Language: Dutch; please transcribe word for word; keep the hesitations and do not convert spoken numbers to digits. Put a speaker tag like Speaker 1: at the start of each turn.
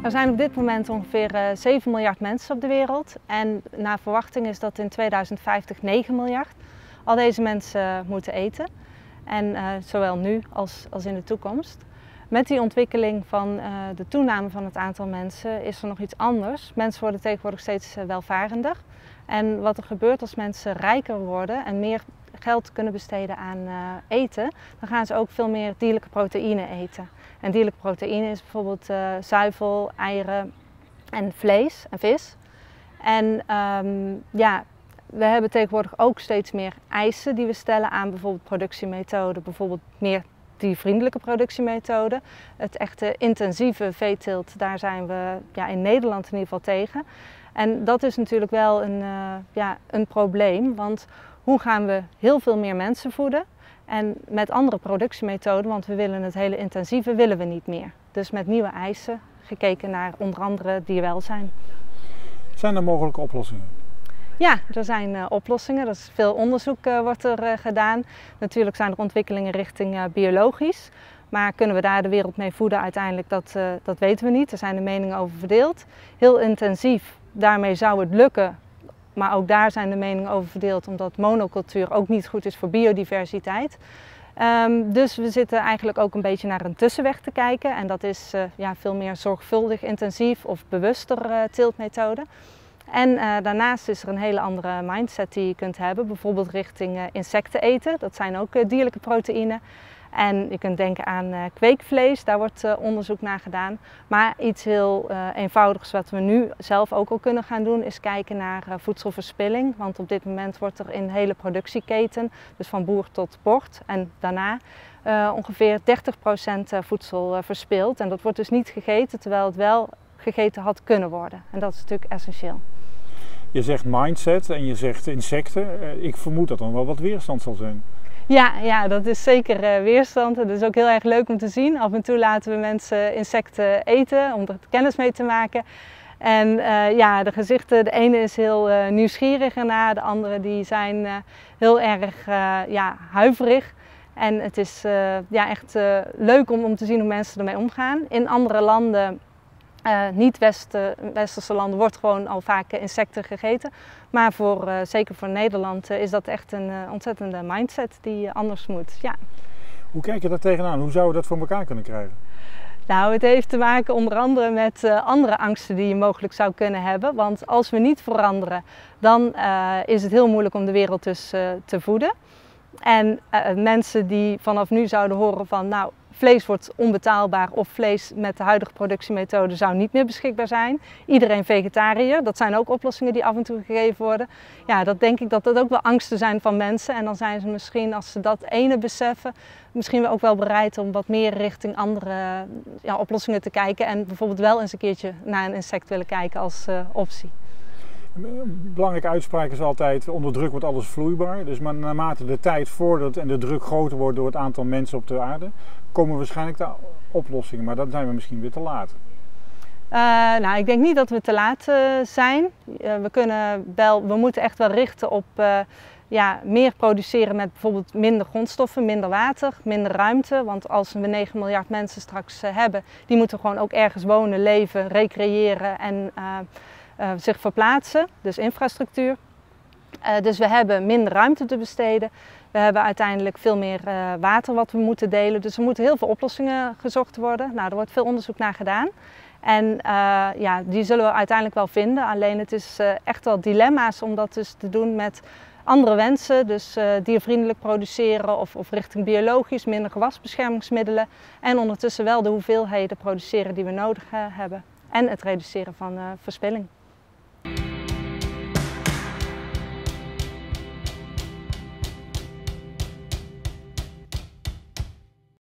Speaker 1: Er zijn op dit moment ongeveer uh, zeven miljard mensen op de wereld en naar verwachting is dat in tweeduizend vijftig negen miljard al deze mensen uh, moeten eten. En uh, zowel nu als, als in de toekomst. Met die ontwikkeling van uh, de toename van het aantal mensen is er nog iets anders. Mensen worden tegenwoordig steeds uh, welvarender. En wat er gebeurt als mensen rijker worden en meer geld kunnen besteden aan uh, eten, dan gaan ze ook veel meer dierlijke proteïne eten. En dierlijke proteïne is bijvoorbeeld uh, zuivel, eieren en vlees en vis. En um, ja, we hebben tegenwoordig ook steeds meer eisen die we stellen aan bijvoorbeeld productiemethoden, bijvoorbeeld meer diervriendelijke productiemethoden. Het echte intensieve veeteelt, daar zijn we ja, in Nederland in ieder geval tegen. En dat is natuurlijk wel een, uh, ja, een probleem, want hoe gaan we heel veel meer mensen voeden en met andere productiemethoden, want we willen het hele intensieve willen we niet meer. Dus met nieuwe eisen, gekeken naar onder andere dierwelzijn.
Speaker 2: Zijn er mogelijke oplossingen?
Speaker 1: Ja, er zijn uh, oplossingen. Er is veel onderzoek uh, wordt er uh, gedaan. Natuurlijk zijn er ontwikkelingen richting uh, biologisch. Maar kunnen we daar de wereld mee voeden uiteindelijk, dat, uh, dat weten we niet. Er zijn de meningen over verdeeld. Heel intensief, daarmee zou het lukken. Maar ook daar zijn de meningen over verdeeld, omdat monocultuur ook niet goed is voor biodiversiteit. Um, dus we zitten eigenlijk ook een beetje naar een tussenweg te kijken. En dat is uh, ja, veel meer zorgvuldig, intensief of bewuster uh, teeltmethode. En uh, daarnaast is er een hele andere mindset die je kunt hebben, bijvoorbeeld richting uh, insecten eten. Dat zijn ook uh, dierlijke proteïnen. En je kunt denken aan uh, kweekvlees, daar wordt uh, onderzoek naar gedaan. Maar iets heel uh, eenvoudigs wat we nu zelf ook al kunnen gaan doen, is kijken naar uh, voedselverspilling. Want op dit moment wordt er in de hele productieketen, dus van boer tot bord en daarna, uh, ongeveer dertig procent voedsel uh, verspild. En dat wordt dus niet gegeten, terwijl het wel gegeten had kunnen worden. En dat is natuurlijk essentieel.
Speaker 2: Je zegt mindset en je zegt insecten. Ik vermoed dat er wel wat weerstand zal zijn.
Speaker 1: Ja, ja, dat is zeker uh, weerstand. Het is ook heel erg leuk om te zien. Af en toe laten we mensen insecten eten om er kennis mee te maken. En uh, ja, de gezichten, de ene is heel uh, nieuwsgierig ernaar, de andere die zijn uh, heel erg uh, ja, huiverig. En het is uh, ja, echt uh, leuk om, om te zien hoe mensen ermee omgaan. In andere landen, Uh, niet-westerse landen, wordt gewoon al vaak insecten gegeten. Maar voor, uh, zeker voor Nederland uh, is dat echt een uh, ontzettende mindset die anders moet. Ja.
Speaker 2: Hoe kijk je daar tegenaan? Hoe zouden we dat voor elkaar kunnen krijgen?
Speaker 1: Nou, het heeft te maken onder andere met uh, andere angsten die je mogelijk zou kunnen hebben. Want als we niet veranderen, dan uh, is het heel moeilijk om de wereld dus uh, te voeden. En uh, mensen die vanaf nu zouden horen van, nou, vlees wordt onbetaalbaar of vlees met de huidige productiemethode zou niet meer beschikbaar zijn. Iedereen vegetariër, dat zijn ook oplossingen die af en toe gegeven worden. Ja, dat denk ik dat dat ook wel angsten zijn van mensen. En dan zijn ze misschien, als ze dat ene beseffen, misschien ook wel bereid om wat meer richting andere ja, oplossingen te kijken. En bijvoorbeeld wel eens een keertje naar een insect willen kijken als uh, optie.
Speaker 2: Een belangrijke uitspraak is altijd, onder druk wordt alles vloeibaar. Dus maar naarmate de tijd vordert en de druk groter wordt door het aantal mensen op de aarde, komen waarschijnlijk de oplossingen. Maar dan zijn we misschien weer te laat.
Speaker 1: Uh, nou, ik denk niet dat we te laat uh, zijn. Uh, we, kunnen wel, we moeten echt wel richten op uh, ja, meer produceren met bijvoorbeeld minder grondstoffen, minder water, minder ruimte. Want als we negen miljard mensen straks uh, hebben, die moeten gewoon ook ergens wonen, leven, recreëren en uh, Uh, zich verplaatsen, dus infrastructuur. Uh, dus we hebben minder ruimte te besteden. We hebben uiteindelijk veel meer uh, water wat we moeten delen. Dus er moeten heel veel oplossingen gezocht worden. Nou, er wordt veel onderzoek naar gedaan. En uh, ja, die zullen we uiteindelijk wel vinden. Alleen het is uh, echt wel dilemma's om dat dus te doen met andere wensen. Dus uh, diervriendelijk produceren of, of richting biologisch, minder gewasbeschermingsmiddelen. En ondertussen wel de hoeveelheden produceren die we nodig uh, hebben. En het reduceren van uh, verspilling.